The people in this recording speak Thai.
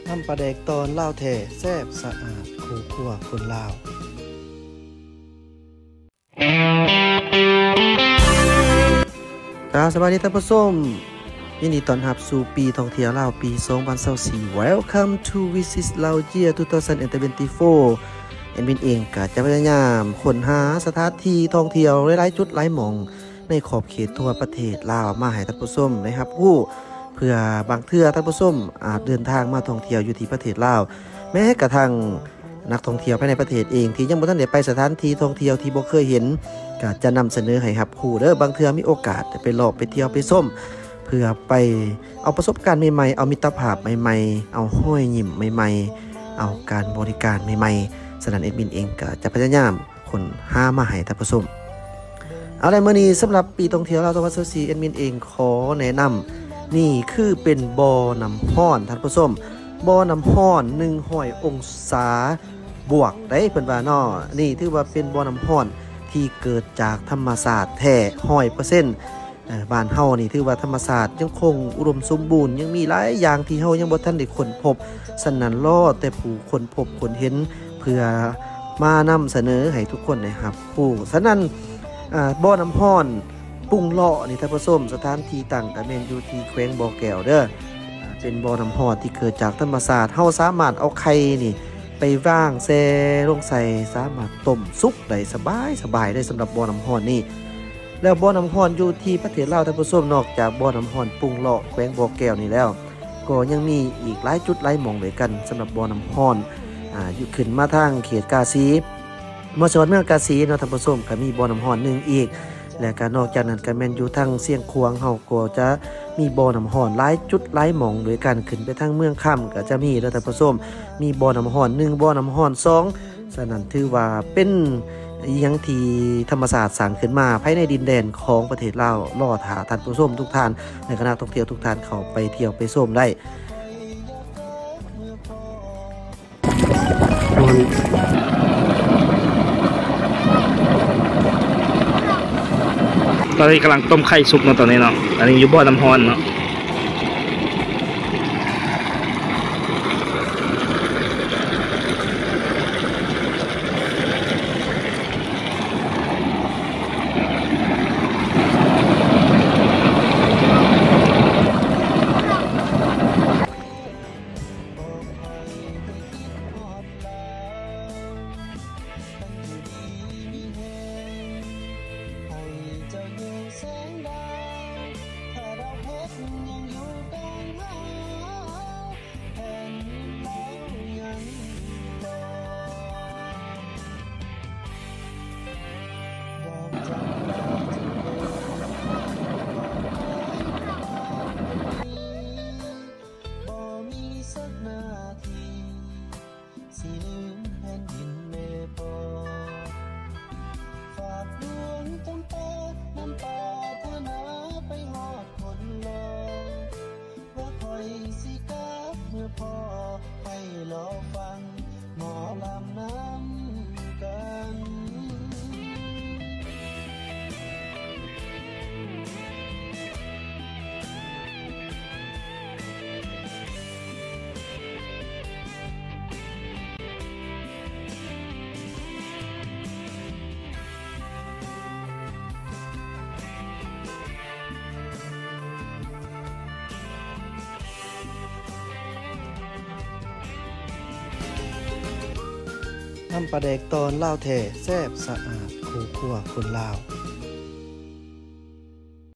ทำปลาแดกตอนลาวแท้แซ่บสะอาดคู่ครัวคนลาวสวัสดีท่านผู้ชมยินดีต้อนรับสู่ปีท่องเที่ยวลาวปี2024 Welcome to Visit Lao Year 2024แอดมินเองก็จะพยายามค้นหาสถานที่ท่องเที่ยวหลายๆจุดหลายหม่องในขอบเขตทั่วประเทศลาวมาให้ท่านผู้ชมนะครับเพื่อบางเทื่อท่านผู้ชมอาจเดินทางมาท่องเที่ยวอยู่ที่ประเทศลาวแม้กระทั่งนักท่องเที่ยวภายในประเทศเองที่ยังบ่ทันได้ไปสถานที่ท่องเที่ยวที่บ่เคยเห็นก็จะนำเสนอให้รับรู้เด้อบางเทื่อมีโอกาสได้ไปเลาะไปเที่ยวไปชมเพื่อไปเอาประสบการณ์ใหม่ๆเอามิตรภาพใหม่ๆเอาห้อยยิ้มใหม่ๆเอาการบริการใหม่ๆฉะนั้นแอดมินเองก็จะพยายามค้นหามาให้ท่านผู้ชมเอาล่ะมื้อนี้สำหรับปีท่องเที่ยวลาว2024แอดมินเองขอแนะนำนี่คือเป็นบ่อน้ำร้อนท่านผู้ชมบ่อน้ำร้อน100องศาบวกได้เพิ่นว่าเนาะนี่ถือว่าเป็นบ่อน้ำร้อนที่เกิดจากธรรมชาติแท้ 100% บ้านเฮานี่ถือว่าธรรมชาติยังคงอุดมสมบูรณ์ยังมีหลายอย่างที่เฮายังบ่ทันได้ค้นพบฉะนั้นรอแต่ผู้ค้นพบค้นเห็นเพื่อมานำเสนอให้ทุกคนได้รับรู้ฉะนั้นบ่อน้ำร้อนปุงเลาะนี่ท่านผู้ชมสถานที่ตั้งก็แม่นอยู่ที่แขวงบ่อแก้วเด้อเป็นบ่อน้ำร้อนที่เกิดจากธรรมชาติเฮาสามารถเอาไข่นี่ไปว่างแช่ลงใส่สามารถต้มสุกได้สบายได้สำหรับบ่อน้ำร้อนนี่แล้วบ่อน้ำร้อนอยู่ที่ประเทศลาวท่านผู้ชมนอกจากบ่อน้ำร้อนปุงเลาะแขวงบ่อแก้วนี่แล้วก็ยังมีอีกหลายจุดหลายหม่องด้วยกันสำหรับบ่อน้ำร้อนอยู่ขึ้นมาทางเขตกาสีเมื่อจังหวัดเมืองกาสีเนาะท่านผู้ชมก็มีบ่อน้ำร้อนนึงอีกและก็นอกจากนั้นก็แม่นอยู่ทางเสียงควางเฮาก็จะมีบ่อน้ำร้อนหลายจุดหลายหม่องด้วยกันขึ้นไปทางเมืองค่ำก็จะมีแล้วท่านผู้ชมมีบ่อน้ำร้อน1บ่อน้ำร้อน2ฉะนั้นถือว่าเป็นอิหยังที่ธรรมชาติสร้างขึ้นมาภายในดินแดนของประเทศลาวรอท่าท่านผู้ชมทุกท่านในคณะท่องเที่ยวทุกท่านเข้าไปเที่ยวไปชมได้ตอนนี้กำลังต้มไข่สุกเนาะตอนนี้เนาะอันนี้อยู่บ่อน้ำร้อนเนาะพ่อให้รอฟังหมอลำน้ำกันทำปลาแดกตอนลาวแท้แซ่บสะอาดคู่ครัวคนลาว